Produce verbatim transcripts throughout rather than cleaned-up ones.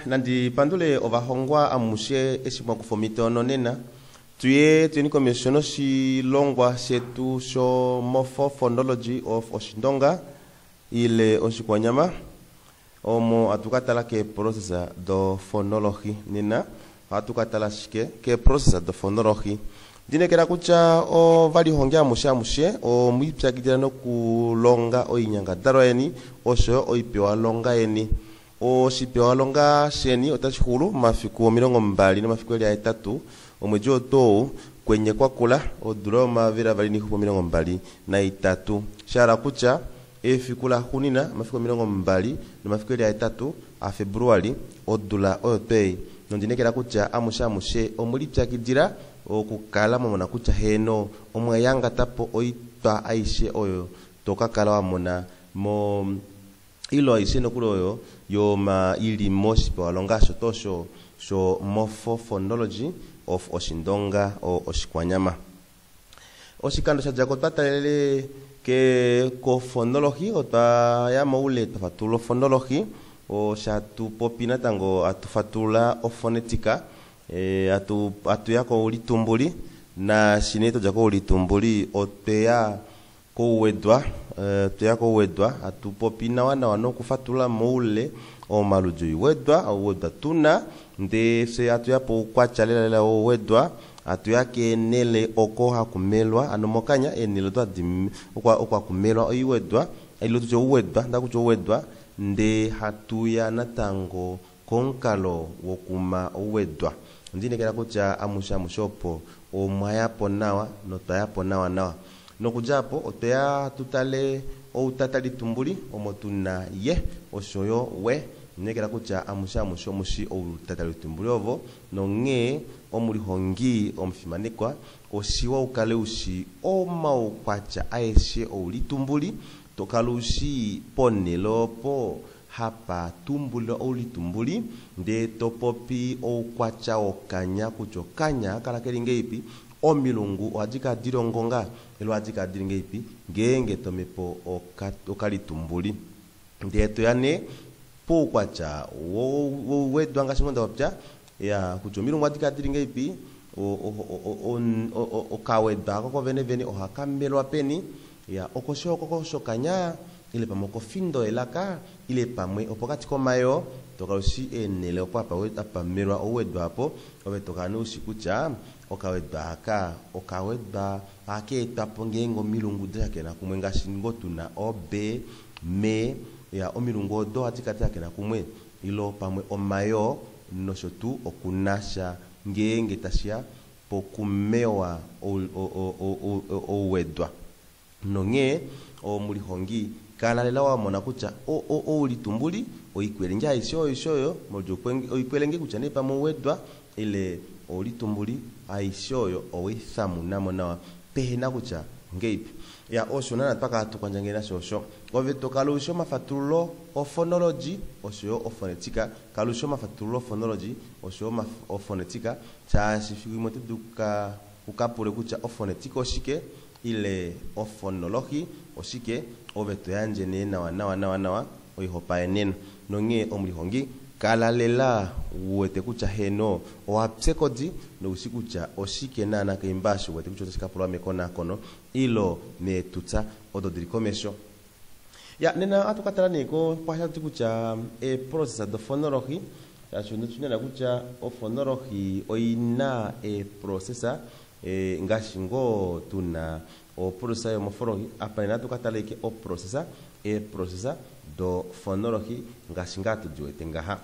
nandi pandule ovahongwa amushe esimwa kufomito nonena tuye tuyeni komisiono si longwa setu sho morpho phonology of Oshindonga ile oshikwanyama omo atukatala ke processa do phonology nina atukatala shike ke processa do phonology dine kera kucha o vali hongya musha mushe o mwipya kidano kulonga o inyanga daro eni osho o ipewa longa eni o shipewa longa sheni otashikulu mafiku mirongo mbali na mafiku ya etatu omweji oto kwenye kwa kula o droma vira vali ni kupo mirongo mbali na itatu shara kucha e fikula hunina mafiku mirongo mbali na mafiku ya etatu a Februari o dula o pay nondine kera kucha amusha mushe o mulipya kidira o kukala mona kucha heno omwe yanga tapo oitwa aishe oyo toka kala wa mona mo ilo aishe no kuloyo yo ma ili moshipo walonga shotosho sho morpho phonology of Oshindonga o Oshikwanyama oshikando sha jago tatalele ke ko phonology ota ya maule tafatulo phonology o shatu popina tango atufatula o phonetica e atu atu yako ulitumbuli na shineto jako ulitumbuli otea ko wedwa e, te yako wedwa atu popina wana wano kufatula moule o maluju wedwa au wedwa tuna nde se atu yapo kwa chalela o wedwa atu yake nele oko hakumelwa anomokanya enilo to dim okwa okwa kumelwa oyiwedwa ilo tujo wedwa ndakujo wedwa nde hatu ya natango konkalo wokuma owedwa ndine kera kucha amusha mushopo o mwayapo nawa no tayapo nawa nawa no kujapo oteya tutale o utatali tumbuli o motuna ye oshoyo we nekera kucha amusha musho mushi o utatali tumbuli ovo no nge o muri hongi o mfimanikwa o shiwa ukale ushi o mau kwacha aeshe o litumbuli tokalushi ponelo po hapa tumbulo o litumbuli nde topopi o kwacha o kanya kucho kanya kala keringe ipi o milungu o ajika dirongonga elo ajika diringe ipi ngenge tomepo o kalitumbuli nde to yane po kwacha wo wo wedwa ngashingonda wapja ya kucho milungu ajika diringe ipi o o o o o kawedwa ko vene vene o hakamelo apeni ya okosho kokosho kanya ile pamoko findo elaka ile pamwe opokati komayo tokalushi enele opapa weta pamerwa owedwa hapo obetokana ushikucha okawedwa aka okawedwa ake etapo ngengo milungu yake na kumwe ngashingo tuna obe me ya omilungu do atikati yake na kumwe ilo pamwe omayo noshotu okunasha ngenge tashia pokumewa o o o o wedwa nonge o muri hongi kala lela wa mona kucha o o o ulitumbuli o ikwelenga isho ishoyo mojo kwenge o ikwelenge kucha ne pamo wedwa ile o litumbuli aishoyo o withamu namo na pehena kucha ngeipi ya osho nana paka tukwanjangena shosho oveto kalusho mafatulo o phonology osho o phonetica kalusho mafatulo phonology osho ma o phonetica cha shifiku mote duka ukapure kucha o phonetica oshike ile o phonology oshike oveto yanje ne nawa nawa nawa nawa oihopa eneno nonge omuli hongi kala lela wete kucha heno o apsekodi no usikucha oshike nana kaimbasho wete kucha sikapulwa mekona kono ilo me tutsa ododiri komesho ya nena atukatala neko pasha tukucha e process do phonology ya shunu tunena kucha o phonology oina e processa e ngashingo tuna o processa yo morphology apa na tukatala ke o processa e processa do phonology ngashinga tujoete ngaha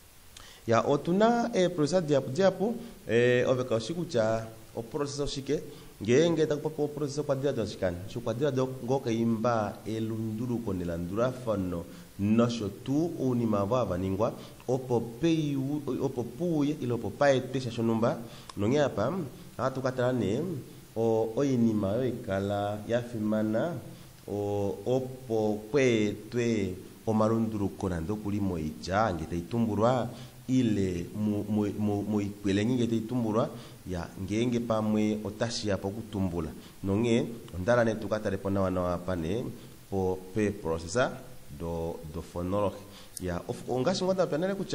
ya otuna e processa diapu diapu e oveka shikucha o processa shike ngenge takupa processa kwa dia doshikani shukwa dia do ngoka imba elunduru konelandura fano nosho tu unima vava ningwa opo peyu opo puye ilo popae tesha shonumba nonge apa atukatala ne o oyinima yo ikala yafimana o opo kwetwe o marunduru konando kulimo ija ngete itumburwa ile mu mu mu ikwelengi ngete itumburwa ya ngenge pamwe otashia po kutumbula nonge ndala ne tukatale pona wana wapane po pe processor do do phonology ya of ongashi ngota panele kucha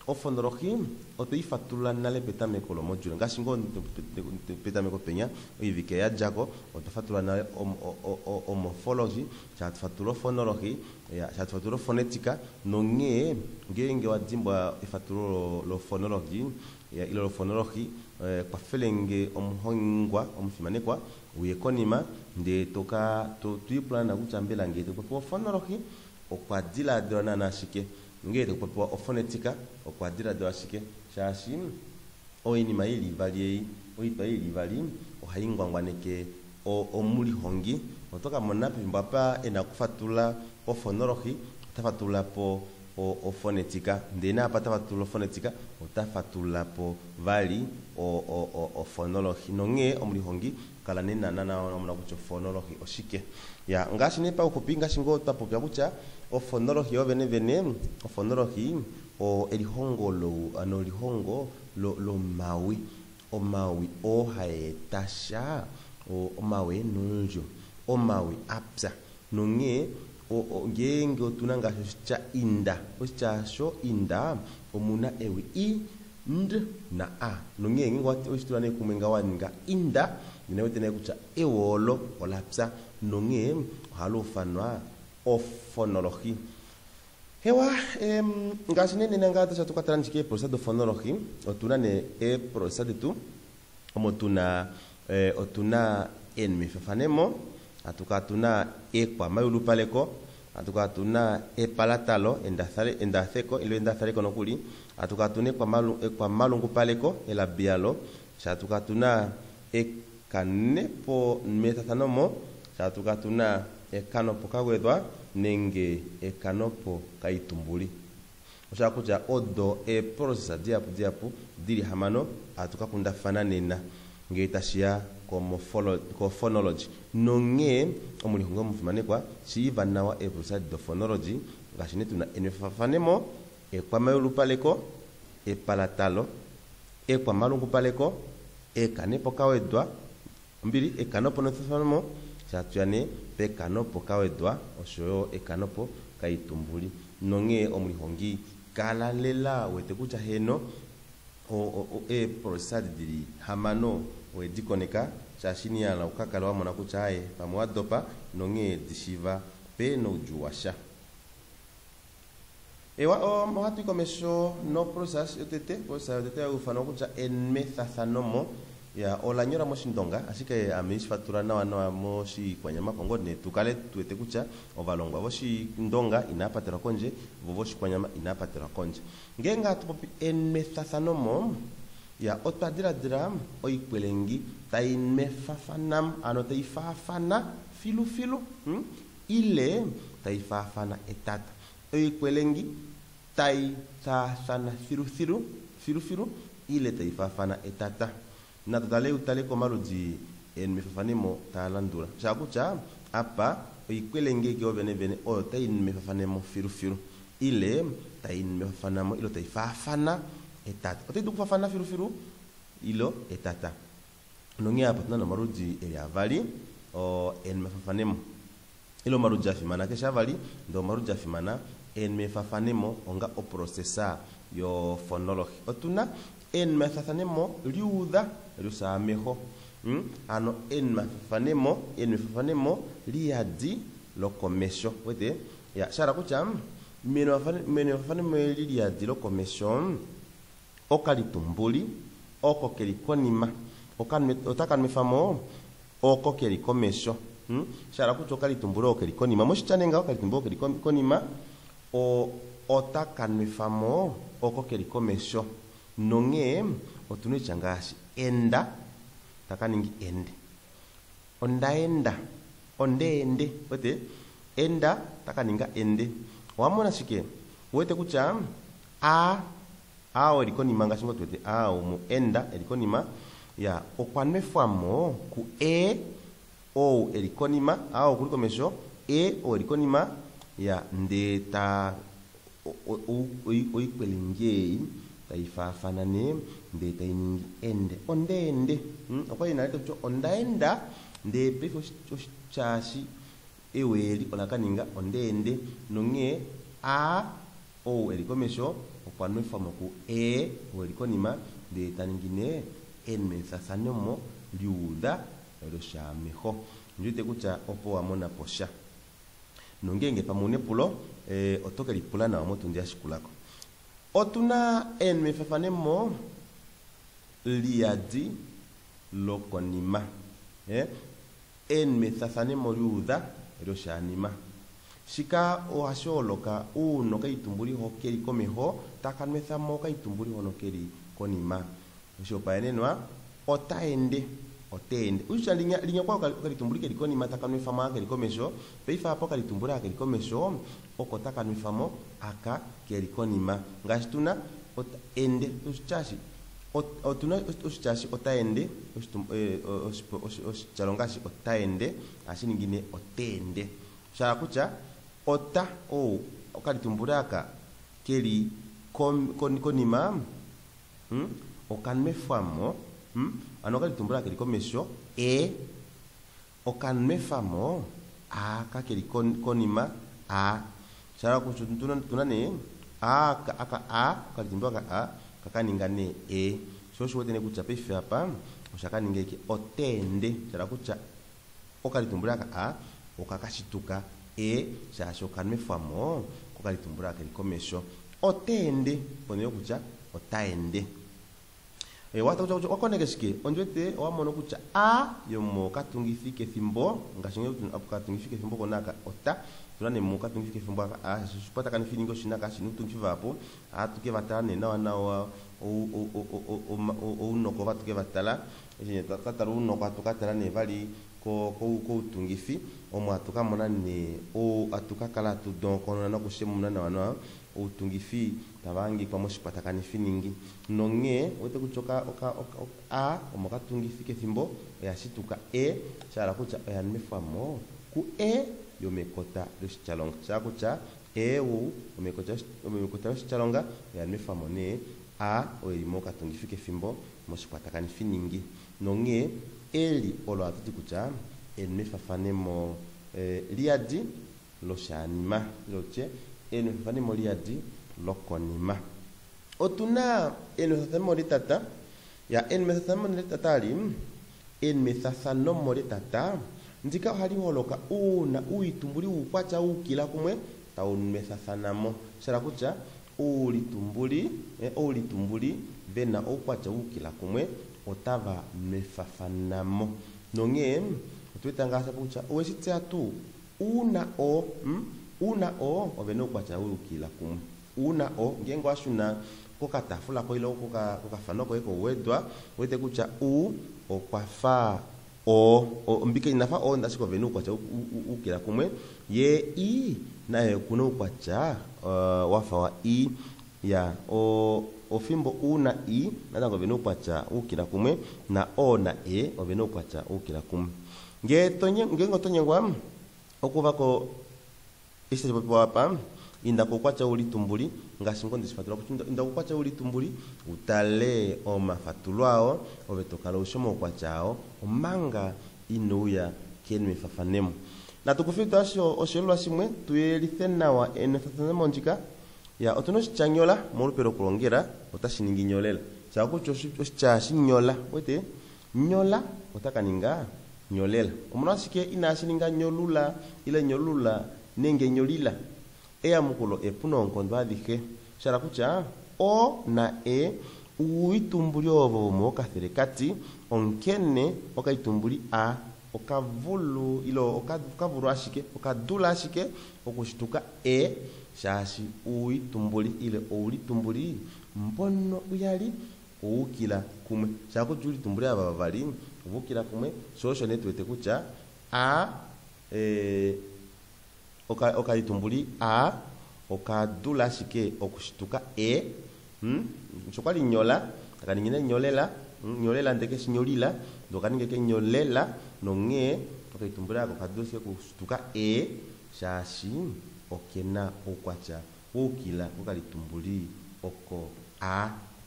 o fonologi o te ifatula nale petameko lo module ngasi ngo petameko penya o ivike ya jago o te fatula nale o o o morphology cha te fatula fonologi ya cha te fatula fonetica no nge nge nge wa dimba ifatula lo fonologi ya ilo lo fonologi kwa felenge omhongwa omfimanekwa uyekonima nde toka to tuipla na kuchambela ngete kwa fonologi o kwa dila dona na shike ngete kwa o fonetica o kwa dila dona shike shashi o ini maili vali o ipaili vali o haingwa ngwaneke o omuli hongi otoka monapi mbapa ena kufatula o fonologi tafatula po o o fonetica ndena pata fatula fonetica o tafatula po vali o o o, o fonologi nonge omuli hongi kala nena nana omuna kucho fonologi o shike ya ngashi nepa ukupinga shingo tapopya kucha o fonologi o vene vene o fonologi o elihongo lo ano elihongo lo lo mawi o mawi o haetasha o, o mawi nunjo o mawi apsa nonge o ngenge otunanga cha inda o cha sho inda omuna ewe i nd na a nonge ngwa o stulane kumenga wanga inda nene wetene kucha ewolo olapsa nonge halo fanwa o fonologi hewa em ngasine nene ngata cha tukatranjike process de fonologi otuna ne e process de tu omotuna eh, otuna en mifafanemo atuka tuna e kwa mayulu paleko atuka tuna e palatalo endathale endatheko ilo endathale kono kuli atuka tune kwa malu e kwa malungu paleko ela bialo atuka tuna e kanepo metathanomo atuka tuna e kanopo kagwedwa nenge e kanopo kaitumbuli oshakuja odo e process diapu diapu diri hamano atuka kunda fananena ngeitashia ko phonology nonge omuli hongo mfumanekwa shiva nawa e process de phonology ngashine tuna enefafanemo e kwa mayulu paleko e palatalo e kwa malungu paleko e kanepo kawedwa mbili e kanopo nofafanemo chatuyane pe kanopo kawedwa oshoyo e kanopo kaitumbuli nonge omuli hongi kala lela wete kucha heno o, o, o e process diri hamano we dikoneka chashini ala ukakala wa mwana kuchae pamwa dopa nonge dishiva pe no juwasha ewa o mohatu komesho no process yotete process yotete ufano kucha en methathanomo ya ola nyora moshindonga asike amish fatura na wana moshi kwa nyama kongo ne tukale tuete kucha ovalongwa voshi ndonga inapatera konje vovoshi kwa nyama inapatera konje ngenga tupopi en methathanomo ya otadira dram oikwelengi tai mefafanam ano tai fafana filu filu hmm? ile tai fafana etata oikwelengi tai fafana filu filu filu filu ile tai fafana etata na totale utale komaruji en mefafanemo talandura chakucha apa oikwelengi ke ovene vene o tai mefafanemo filu filu ile tai mefafanamo ilo tai fafana etata ote duk fafana firu firu ilo etata nongi apa tuna maruji ele avali o en mefafanemo ilo maruji afimana kesha avali ndo maruji afimana en mefafanemo onga o processa yo phonology otuna en mefafanemo liuda lusa meho hmm? ano en mefafanemo en mefafanemo liadi lo commercio wete ya shara kucham meno mefafanemo liadi lo commercio okalitumbuli oko kelikonima okan otakan mefamo oko kelikomesho hm shara kucho kalitumbuli oko kelikonima moshichanenga okalitumbo kelikonima o otakan mefamo oko kelikomesho nonge otune changashi enda takaningi ende ondaenda ondeende ote enda takaninga ende wamona shike wete kucha a ao elikonima ngasingo twete ao mu enda elikonima ya okwanme famo ku e o elikonima ao kuliko mesho e o elikonima ya ndeta o oikwelinge taifa fanane ndeta iningi ende ondende okwa inaleta cho ondaenda nde pefo chashi eweli olakaninga ondende nonge a o elikomesho okwanwe famo ku e welikonima de taningine enme sasanemo liuda ero shameho njute kucha opo amona posha nongenge pamune pulo e otoke lipula na moto ndia shikulako otuna enme fafanemo liadi lokonima eh enme sasanemo liuda ero shanima shika o asholoka uno kaitumbuli ho keri komeho takanwesa mo kaitumbuli hono keri konima sho paenenwa otaende otende usha linya linya kwa kalitumbuli keri konima takanwesa ma keri komesho peifa hapo kalitumbula keri komesho okotaka nwifamo aka keri konima ngashituna otende ushashi otuna ushashi otaende osichalongashi otaende ashiningine otende shara kucha ota o okalitumbulaka keli konima hm okanmefamo hm ano kalitumbulaka keli komesho e okanmefamo a ka keli konima a shara kucha tunane a aka a kalitumbulaka a kakaningane e shosho wote ne kucha pefe hapa oshakaninge otende shara kucha okalitumbulaka a okakashituka e shasho kanme famo kokalitumbula kali komesho otende poneyo kucha otaende e wata kucha wakonekeshike onjwete wamono kucha a yomo katungifike thimbo ngashinge katungifike thimbo konaka ota tunane mu katungifike thimbo a shupata kanifiningo shinaka shinutungivapo a tuke vatane na wana o o o o unoko batuke batala je tataru unoko atukatala ne vali ko ko ko tungifi omo atuka monane o atuka kala tu donc on na kushemu monana wana o tungifi tabangi kwa moshi patakani finingi nonge wote kuchoka oka a omo ka tungifi ke thimbo ya situka e chala kucha ya nimefamo ku e yomekota lusichalonga chala kucha e u omekota omekota lusichalonga ya nimefamo ne a oilimo ka tungifi ke thimbo moshi patakani finingi nonge eli olo atuti kucha enme fafanemo eh, liadi lo shanima loche enme fafanemo liadi lo konima otuna enme fafanemo litata ya enme fafanemo litata ali enme fafanemo litata ndika hali holoka una uitumbuli ukwacha ukila kumwe ta enme fafanamo shara kucha ulitumbuli eh, ulitumbuli vena ukwacha ukila kumwe otava mefafanamo nonge twetanga sapucha owesitse atu una o mm? una o oveno kwacha ukila kumwe una o ngengo ashuna kokatafula ko ilo koka kokafano ko eko wedwa wete kucha u okwafa o, o mbike inafa o ndasiko venu kwacha ukila kumwe ye i naye kuno kwacha uh, wafa wa i ya o ofimbo una i nadango venu kwacha ukila kumwe na o na e oveno kwacha ukila kumwe nge tonye ngengo tonyengwa okuvako ise popo hapa inda kokwacha uli tumbuli ngashingo ndisifatula kuchunda inda kokwacha uli tumbuli utale o mafatulwao ovetokala ushomo kwachao omanga inuya kenwe fafanemo na tukufita asho oshelo ashimwe tuyelithena ene fafanemo njika ya otuno shichanyola molupero kulongera otashiningi nyolela chakucho cha shinyola wete nyola otakaninga nyolela omunasike inashininga nyolula ile nyolula nenge nyolila eya mukulo epuno nkondo adike shara kucha o na e uitumbuli ovo mo katherekati onkene okaitumbuli a okavulu ilo okavulu ashike okadula ashike okushituka e shashi uitumbuli ile uitumbuli mbono uyali ukila kumwe shako juli tumbuli aba bali ubukila kumwe shosho netwete kucha a eh oka okaitumbuli a okadula shike okushituka e hm chokali nyola akaningine nyolela nyolela ndeke shinyolila ndokaninge ke nyolela nonge okaitumbula okadula shike okushituka e shashi okena okwacha ukila okalitumbuli oko a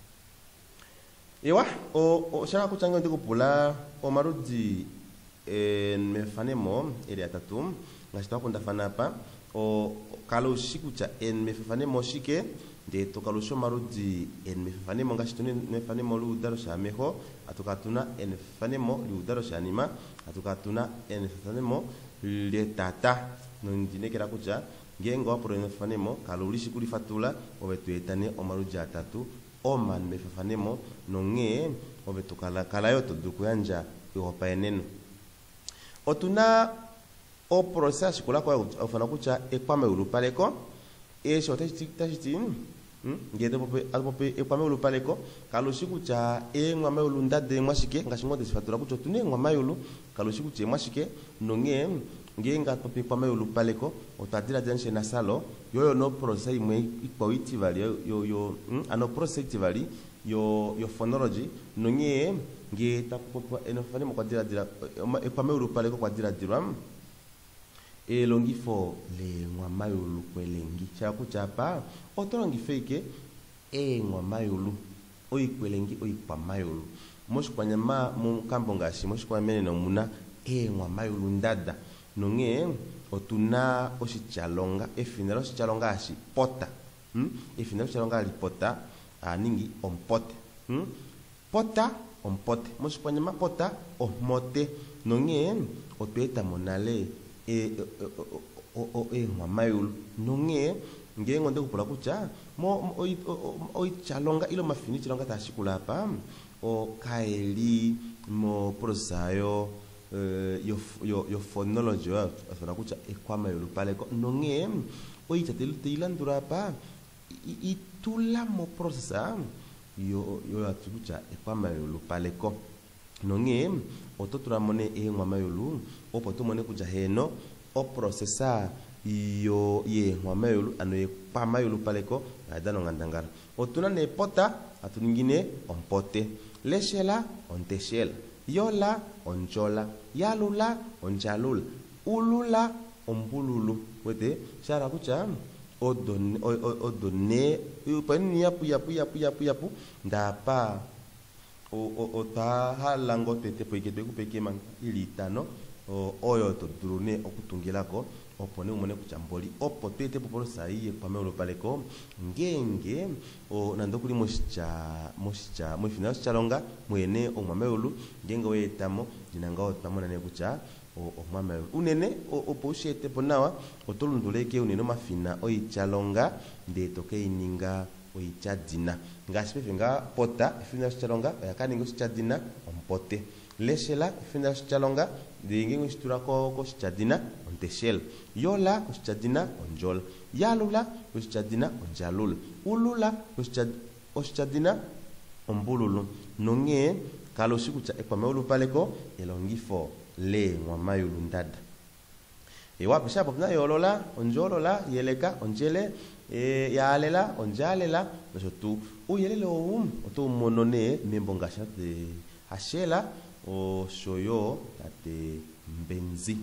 ewa o o shaka kuchanga ndiko pula o marudi eh mefanemo ile atatu ngashita kunda fanapa o kalo shikucha en mefanemo shike nde tokalusho marudi en mefanemo ngashituni mefanemo lu daro shameho atukatuna en mefanemo lu daro shanima atukatuna en mefanemo le tata nondinekera kucha ngengo aporo mefanemo kalulishi kuli fatula obetuetane omarudi atatu oman mefanemo nonge obetukala kalayo todukuyanja yopa eneno otuna o process kula kwa ofana kucha ekwame ulupaleko esho tashiti ngede pope alpope ekwame ulupaleko kalushi kucha e ngwame ulundade mwashike ngashingo desifatura kucho tune ngwame ulu kalushi kucha mwashike nonge ngenga pope ekwame ulupaleko otadira janshe nasalo yoyo no process imwe ikwa itivali yo yo ano process itivali yo yo phonology nonge nge tapopo enofane mokwadira dira ekwame ulupaleko kwadira dirwa e longifo le ngwamayulu kwelengi chakuchapa otolongi fake e ngwamayulu oyikwelengi oyikwamayulu moshikwanyama mu kambo ngashi moshikwamene no muna e ngwamayulu ndada nonge otuna oshichalonga efinalo oshichalonga ashi pota hm efinalo oshichalonga ali pota aningi ompote hm pota ompote moshikwanyama pota omote nonge otweta monale e o o e ngwamayulu nonge ngengo ndekupula kucha mo oi chalonga ilo mafini chalonga tashikula pa o kaeli mo prosayo yo yo yo phonology afana kucha ekwamayulu paleko nonge oi chatelu tilandura pa itula mo processa yo yo atukucha ekwamayulu paleko nonge ototura mone e ngwamayulu opo tumone kuja heno o processa yo ye ngwamayulu ano ye pamayulu paleko adano ngandangara otuna ne pota atuningine ompote leshela onteshela yola onchola yalula onchalula ulula ombululu wete shara kucha odone odone upani yapu yapu yapu yapu yapu ndapa o o o ta halango tete poikete kupeke man ilitano o oyo to drone okutungilako opone umone kuchamboli opo tete popolo sai pame ulopaleko ngenge o nandokuli moshicha moshicha mofina chalonga mwene omwameulu ngenge wetamo dinanga tamona ne kucha o omwameulu unene opo ushete ponawa otolunduleke unene mafina oichalonga nde tokeininga oichadina ngasipe nga pota fina chalonga yakaninga oichadina ompote leshela fina chalonga dingi ngistura ko ko chadina onteshel yola ko chadina onjol yalula ko chadina onjalul ulula ko chadina ombululu nonge kalo shikucha ekwamelu paleko elongifo le ngwamayulu ndada e wapi shapo na yolola onjolola yeleka onjele e yalela onjalela nosotu uyelele um oto monone membongasha de ashela o shoyo ate mbenzi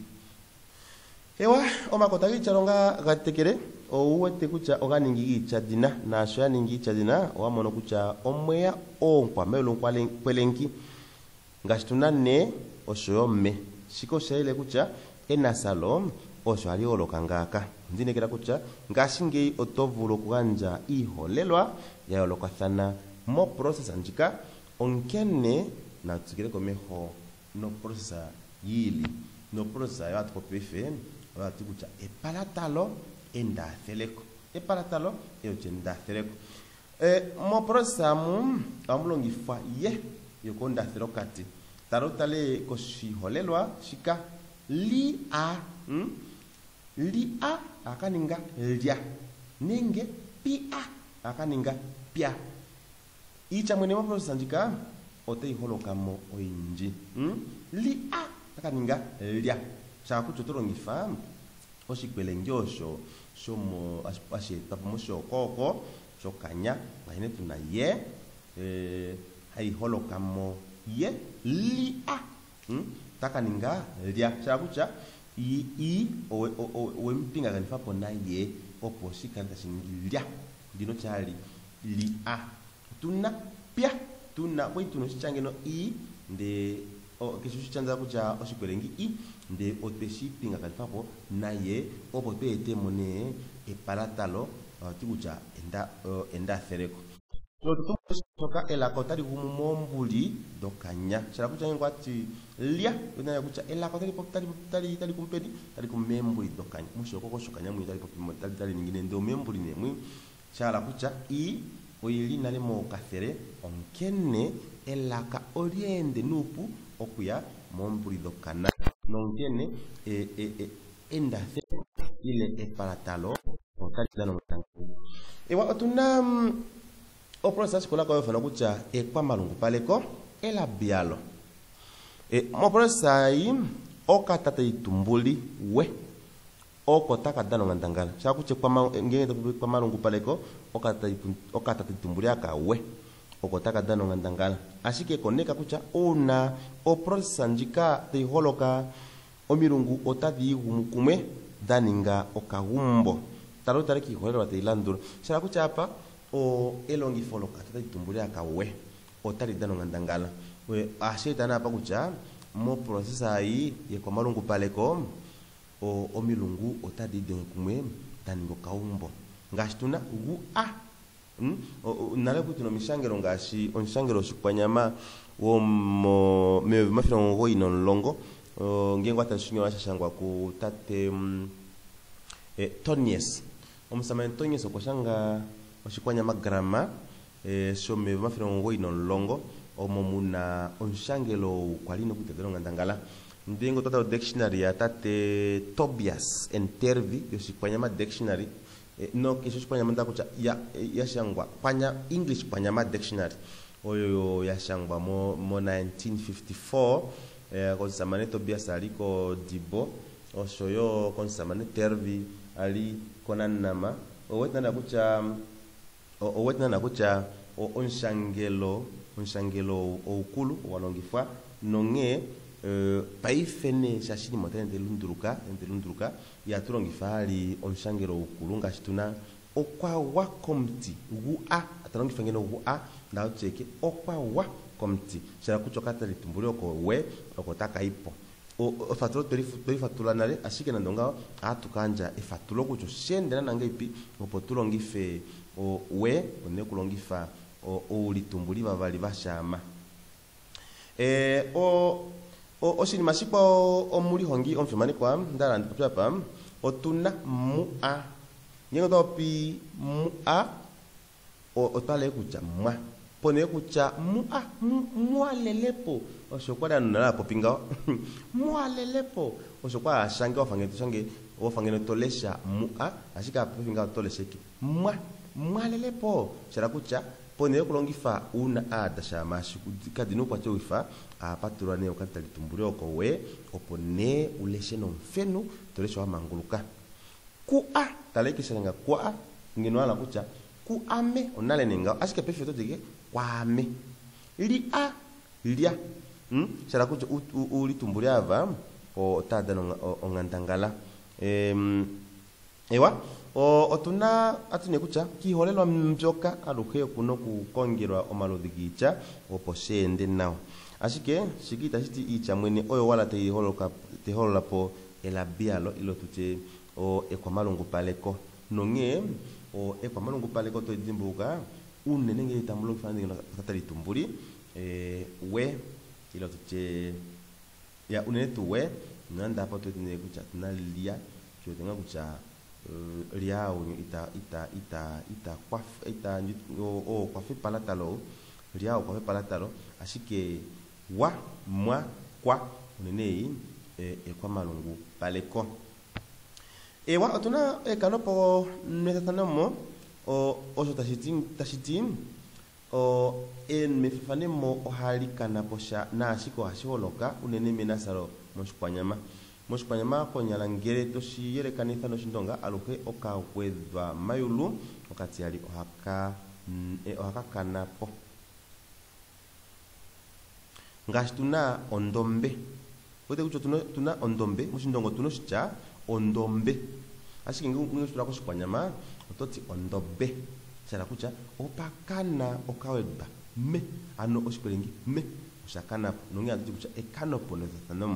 ewa omakota gichalonga gatekere o uwete kucha oganingi gichadina na shoya ningi chadina o amono kucha omweya o nkwamelo kwelenki ngashituna ne o shoyo me shiko shaile kucha enasalo o shali olokangaka ndinekera kucha ngashinge otovulo kuganja iholelwa ya yolokathana mo process anjika onkene na tsikire komeho no processa yili no processa ya tkopefe wa tikucha epalatalo enda theleko epalatalo eogenda theleko e mo processa mu amulongi fa ye yokonda thelokati tarotale koshiholelwa shika li a hmm? li a akaninga lya ninge pi a akaninga pia icha mwene mo processa njika ote iholokamo oinji hmm? li a akaninga lya chakucho torongifa oshikwelengyosho shomo asheta pomosho koko shokanya ngine tuna ye eh hai holokamo ye li a hmm? takaninga lya chakucha i i o o mpinga kanifa pona ye opo shikanta shingilya dino chali li a tuna pia tuna poituno shichangeno i nde o kesho shichanza kucha oshikwelengi i nde oteshi pinga kalifapo naye opo pete mone epalatalo uh, tikucha enda uh, enda thereko no tutoka elako tali humumombuli dokanya shala kucha ngwati lia unaya kucha elako tali tali tali tali kumpedi tali kumembuli dokanya musho koko shokanya mu tali popimo tali tali nyingine ndo membuli ne mu shala kucha i oyili nale mo kathere onkene elaka oriende nupu okuya mombuli dokana nongene e e e enda ile e paratalo tali dano tanku ewa otuna o process kola ko fana kucha e kwa malungu paleko ela bialo e mo process yi o katata itumbuli we o kotaka dano ngandangala sha kuche kwa ngene kwa malungu paleko o katata o katata itumbuli aka we o kotaka dano ngandangala ashike koneka kucha una o process njika te holoka o mirungu otadi humukume daninga o kagumbo taro tare ki holero te ilanduro sha kucha apa o elongi folo katata itumbuli aka we o tari dano ngandangala we asheta na pakucha mo processa yi ye kwa malungu paleko o o milungu o tadi de kumwe taningo kaumbo ngashituna u a mm o nale kuti no mishangero ngashi on shangero shikwanyama wo mo me mafina ngo ino longo ngengwa tashinyo ashashangwa ku tate um, e tonies omusama tonies okoshanga oshikwanya magrama e some mafira ngo ino longo omomuna onshangelo kwalino kutedero ngandangala ndingo tota dictionary ya tate Tobias Entervi yoshikwanya ma dictionary e, no kisho shikwanya manda kucha ya ya shangwa kwanya English kwanya ma dictionary oyo ya shangwa mo mo nineteen fifty-four eh ko samane Tobias aliko dibo oshoyo kon samane Tervi ali konanama owetna kucha o wetna na kucha o onshangelo onshangelo o ukulu walongifwa nonge uh, paifene shashini motende lunduruka ende lunduruka ya tulongifa ali onshangelo ukulu ngashituna okwa wa komti gu a atalongifa ngeno gu a na ucheke okwa wa komti shala kuchoka tali tumbuli oko we okotaka ipo o fatulo tori fatula nale ashike na ndonga atukanja efatulo kucho shende na ngaipi opotulongife o we one kulongifa o o litumbuli bavali bashama e o o osini masipa o muri hongi omfimani kwa ndala ndipya pa otuna mu a nyengo topi mu a o otale kucha mwa pone kucha mu a mu alelepo oshokwada nala popinga mu alelepo oshokwa shange ofange shange ofange tolesha mu a ashika popinga tolesheki mwa mwalelepo shara kucha pone kulongifa una ada shama kadino kwa choifa apatura ne okata litumburi oko we opone uleshe no mfenu tolesha wa manguluka ku a taleki sanga ku a ngino ala kucha ku ame onale nenga ashike perfecto dige kwame li a lia hm shara kucha ulitumburi ava o tada no ongandangala em ewa o otuna atune kucha ki holelwa mjoka aluhe kuno kukongerwa omalodhigicha oposhende nao ashike shikita shiti icha mwene oyo wala te holoka te holapo elabialo ilo tuche o ekwa malungu paleko nonge o ekwa malungu paleko to dimbuka unene nge tamulo fandi no tatali tumburi e we ilo tuche ya unene tuwe nanda hapo tutine kucha tunalia kyo tenga kucha Uh, liao ita ita ita ita kwaf ita o o kwafi palatalo liao kwafi palatalo ashike wa mwa kwa unene e, e kwa malungu paleko e wa tuna e kanopo metatanomo o oso tashitin tashitin o en mefanemo o halikana posha na ashiko hasholoka unene menasaro moshkwanyama moshkwanyama konyala ngere toshi yere kanitha no shindonga aluhe oka wedwa mayulu wakati ali ohaka e ohaka kanapo ngashituna ondombe ote kucho tuna tuna ondombe mushindongo tuno shicha ondombe ashiki ngu shura ko shikwanyama ototi ondombe shala kucha opakana okawedba me ano oshikolengi me ushakana nongi ati kucha ekanopo no thanom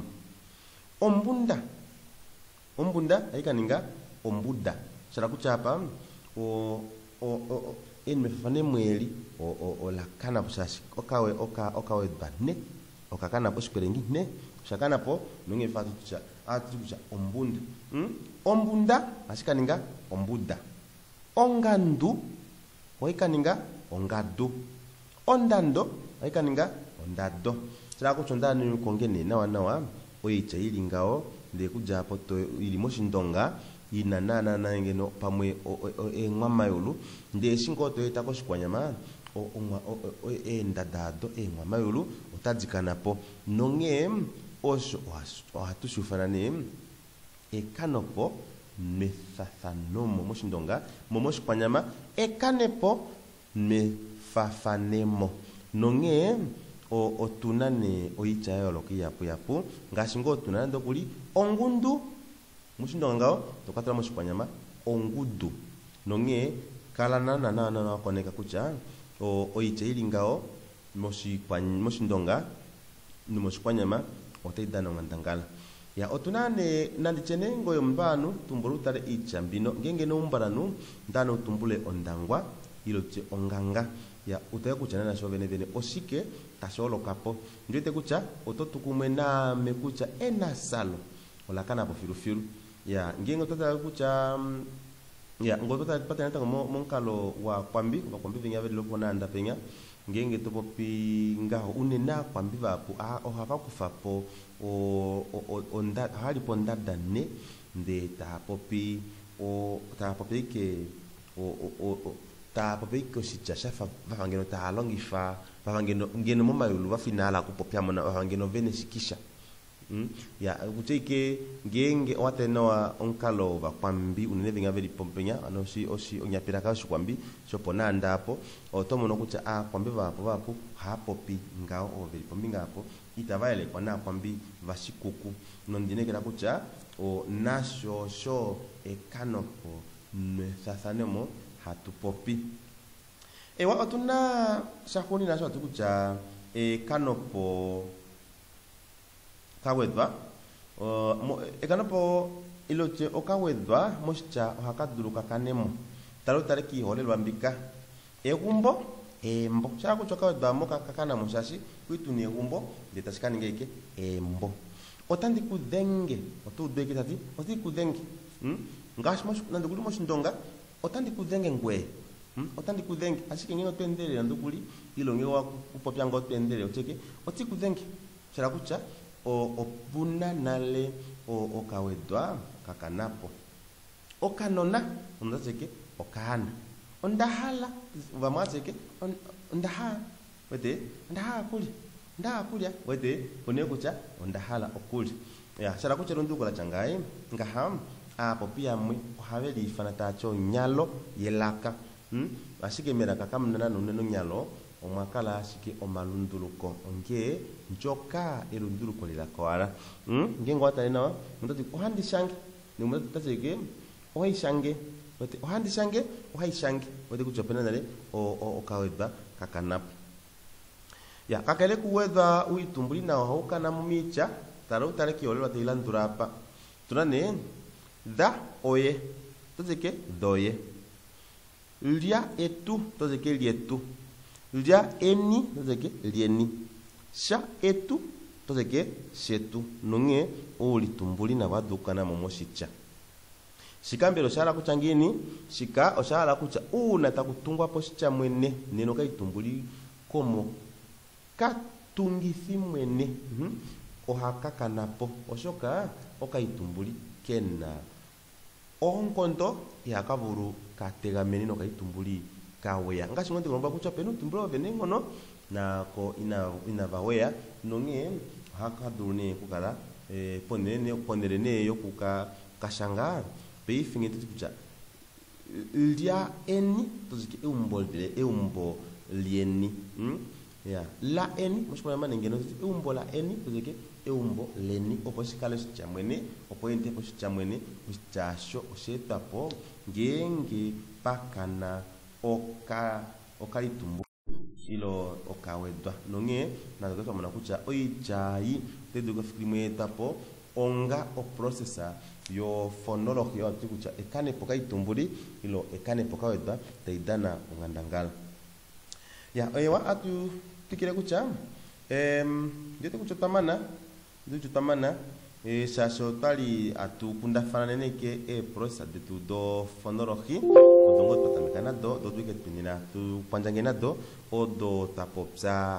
ombunda ombunda aikaninga ombuda shala kucha hapa o o o en me fane mweli o o o la kana posasi okawe oka okawe bane okakana po siperengi ne shakana po nunge fatu cha atu cha ombunda hmm? Ombunda asikaninga ombuda ongandu oikaninga ongadu ondando oikaninga ondado sirako chondani kongene nawa nawa oyicha ilingao nde kuja poto ili moshindonga ina nana na ngeno pamwe engwa mayulu nde shingoto etako shikwanyama o o e ndadado engwa mayulu otadzikanapo nonge osho ohatu shufanane ekanopo mefathanomo moshindonga momo shikwanyama ekanepo mefafanemo nonge o otunane oyicha yoloki yapu yapu ngashingo tunana ndokuli ongundu mushindonga ngao tokatala moshipanyama ongudu nonge kala nana nana nana koneka kucha o oyicha ilingao moshipanyama moshindonga ni moshipanyama otaidana ngandangala ya otunane nandichene ngoyo mbanu tumbulutale ichambino ngenge no umbalanu ndano utumbule ondangwa iloche onganga ya utaya kucha nana sho vene vene osike tasholo kapo njete kucha ototukumwe na mekucha enasalo olakana po firu firu ya ngengo tota kucha ya ngo tota patana ta mo monkalo wa kwambi wa kwambi vinga vele lokona anda penya ngenge to popi ngaho unena kwambi vapo a o hava kufapo o o onda hali ponda dane nde ta popi o ta popi ke o o ta popi ko sicha fa vangeno ta longifa vangeno ngeno mo mayulu va finala ku popya mona vangeno vene sikisha Mm? Ya kucheke ngenge watenoa onkalo va kwambi unene vinga veli pompenya anosi osi onyapira ka shu kwambi chopona ndapo otomo no kucha a kwambi vapo vapo hapo pi ngao o veli pombi ngapo itavaele kwa na kwambi vasikuku nondinekera kucha o nasho sho ekanopo mesathanemo hatu popi e wa otuna shakuni nasho atukucha ekanopo kawedwa uh, ekanopo iloche okawedwa moscha ohakaduluka kanemo talo tareki holelwa mbika egumbo embo shaka kuchoka wedwa moka kakana mushashi kuituni egumbo ndetashikani ngeke embo otandi kudenge otudweke tati otandi kudenge hmm? Ngash mosh nandukuli moshindonga otandi kudenge ngwe hmm? Otandi kudenge ashike ngeno twendele nandukuli ilonge wa kupopya ngo twendele ocheke oti kudenge shaka kucha o opuna nale o okawedwa kakanapo okanona ondazeke okana ondahala vamazeke ondaha wete ndaha kuli ndaha kuli wete onekucha ondahala okuli ya shara kucha ndukula changai ngaham apo pia mwe ohaveli ifana tacho nyalo yelaka hm ashike mera kakamnana noneno nyalo omwakala ashike omalunduluko onge njoka elunduluko lilakwala mm ngengo atalena mutati ohandi shange ni mutati tateke ohai shange wete ohandi shange ohai shange wete kuchopena nale o o kawedba kakanap ya kakele kuwedha uitumbuli na hauka mumicha taro tareki olwa tilandurapa tunane da oye tateke doye lia etu tateke lietu lia eni tozeke lieni sha etu tozeke shetu nonge oli tumbuli na badukana momoshicha shikambelo shala kuchangini shika oshala kucha una takutungwa poshicha mwene neno kaitumbuli komo katungithi mwene mm -hmm. Ohaka kanapo oshoka okaitumbuli kena onkondo yakavuru kategameni no kaitumbuli kaweya ngashi ngonde ngomba kucha penu tumbro venengono na ko ina ina vawea nonge haka durne kukala e ponene ponerene yokuka kashanga be fingete kucha lia eni toziki umbolde e umbo lieni hm ya la eni moshmoya manengeno umbo la eni toziki e umbo leni oposikale chamwene opoente posichamwene posicasho osetapo ngenge pakana oka okaitumbu ilo okawedwa nonge na ndoto mona kucha oichai teduko fikrimwe tapo onga o processa yo phonology yo tikucha ekane poka itumbuli ilo ekane poka wedwa taidana ungandangala ya oyewa atu tikire kucha em dite kucha tamana dite tamana e sasho tali atu kunda fanane ke e processa de tu do phonology odongo patamekana do do tuike pinina tu panjangena do odo tapopsa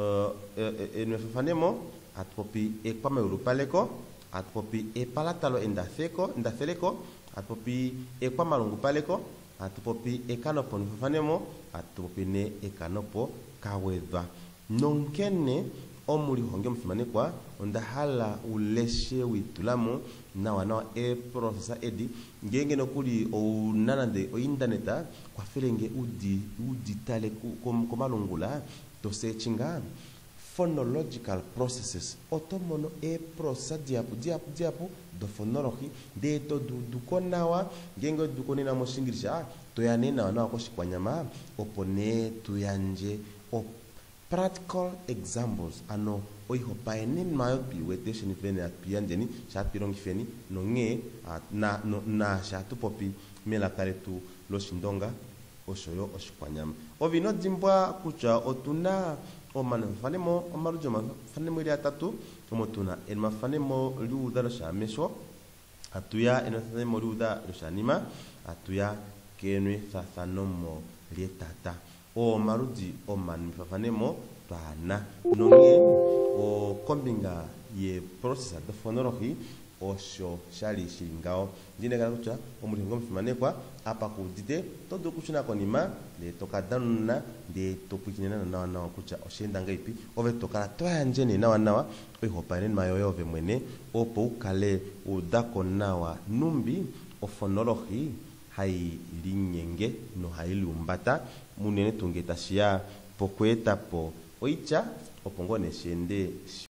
e no fanemo atpopi e pame urupaleko atpopi e palatalo endafeko ndafeleko atpopi e kwa malungu paleko atpopi e kanopo nfanemo atpopi ne e kanopo kawedwa nonkene omuli honge mfimane kwa ondahala uleshe witulamo na wana e processa edi ngenge no kuli o nanande o interneta kwa felenge udi udi tale ko malungula to sechinga phonological processes otomono e processa diapu diapu diapu do phonology de to du du konawa gengo du konina mo singrisha to yanena na ko shikwanyama opone to yanje o practical examples ano oiho paenin mayo piwete shini fene at pianjeni shat pirong feni no nge na no na shatu popi mela karetu lo shindonga oshoyo oshikwanyama ovino dimbwa kucha otuna o manfanemo o marujoma fanemo ya tatu omotuna el mafanemo liuda lo shamesho atuya el mafanemo liuda lo shanima atuya kenwe safanomo lietata o marudi o manfanemo pana nonge o kombinga ye process de phonology osho shali shingao dine kana kucha omulingo mfimane kwa apa kudite todo kuchuna konima le toka danuna de topukinena na na kucha oshenda ngaipi ove toka toya njene na wanawa oihopane mayoyo ove mwene opo ukale udako nawa numbi o phonology hai linyenge no hai lumbata munene tungetashia pokweta po oicha opongone shende